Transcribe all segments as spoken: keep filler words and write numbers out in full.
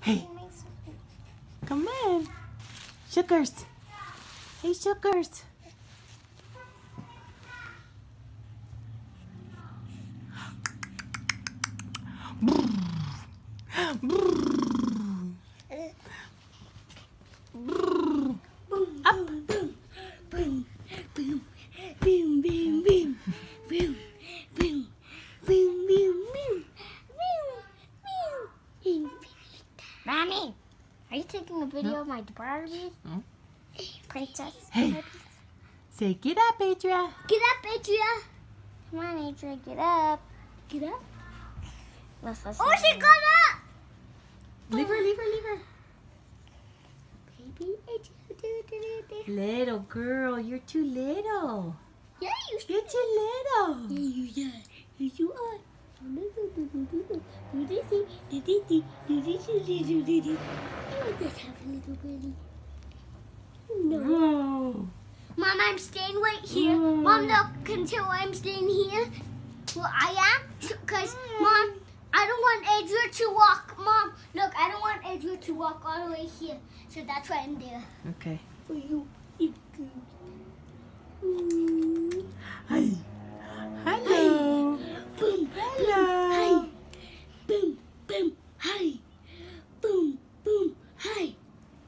Hey, come on. Sugars. Hey, Sugars. Up. Boom, boom, boom, boom, boom, boom, boom, boom, boom, boom, boom. Mommy, are you taking a video No. of my Barbies? No. Princess Hey. Barbies? Say, get up, Adria. Get up, Adria. Come on, Adria, get up. Get up. Let's listen. Oh, she got up. Leave her, leave her, leave her. Baby Adria. Little girl, you're too little. Yeah, you You're too little. Yeah, you are. Yes, you are. You just have a little belly. No. Whoa. Mom, I'm staying right here. Whoa. Mom, look, until I'm staying here. Well, I am. Because, Mom, I don't want Adria to walk. Mom, look, I don't want Adria to walk all the way here. So that's why I'm there. Okay. For you. It's good. Hi. Hello. Boom. Hello. Hi. Boom. Boom. Hi. Boom. Boom. Hi.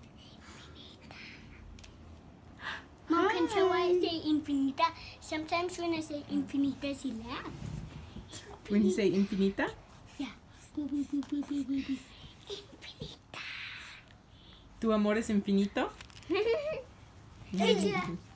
Mom, can tell why I say infinita. Sometimes when I say infinita, she laughs. When you say infinita? Yeah. Boo, boo, boo, boo, boo, boo, boo. Infinita. ¿Tu amor es infinito? Adria.